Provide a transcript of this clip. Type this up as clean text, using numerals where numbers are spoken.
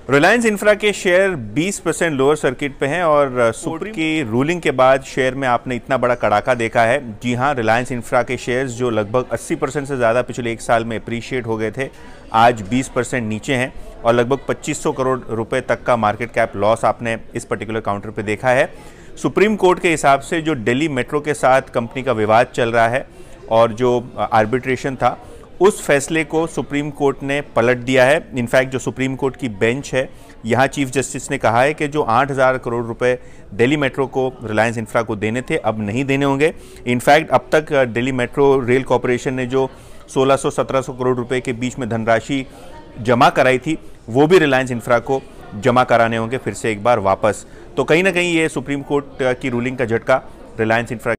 Reliance Infra के share 20% lower circuit पे हैं और सुप्रीम की रूलिंग के बाद शेयर में आपने इतना बड़ा कड़ाका देखा है। जी हां, रिलायंस इंफ्रा के शेयर्स जो लगभग 80% से ज़्यादा पिछले एक साल में अप्रीशिएट हो गए थे, आज 20% नीचे हैं और लगभग 2500 करोड़ रुपए तक का मार्केट कैप लॉस आपने इस पर्टिकुलर काउंटर पे देखा है। सुप्रीम कोर्ट के हिसाब से जो दिल्ली मेट्रो के साथ कंपनी का विवाद चल रहा है और जो आर्बिट्रेशन था, उस फैसले को सुप्रीम कोर्ट ने पलट दिया है। इनफैक्ट जो सुप्रीम कोर्ट की बेंच है, यहाँ चीफ जस्टिस ने कहा है कि जो 8000 करोड़ रुपए दिल्ली मेट्रो को रिलायंस इंफ्रा को देने थे, अब नहीं देने होंगे। इनफैक्ट अब तक दिल्ली मेट्रो रेल कॉरपोरेशन ने जो 1600-1700 करोड़ रुपए के बीच में धनराशि जमा कराई थी, वो भी रिलायंस इंफ्रा को जमा कराने होंगे फिर से एक बार वापस। तो कहीं ना कहीं ये सुप्रीम कोर्ट की रूलिंग का झटका रिलायंस इंफ्रा